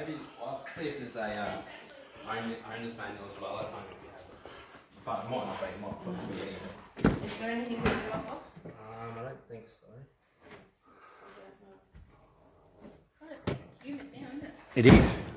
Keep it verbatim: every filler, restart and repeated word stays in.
Maybe, well, see if there's a uh, own, owner's manual as well at home if you have it. But it might not be, it might probably be anything. Is there anything in the Dropbox? Um, I don't think so. Oh, it's cute now, isn't it? It is.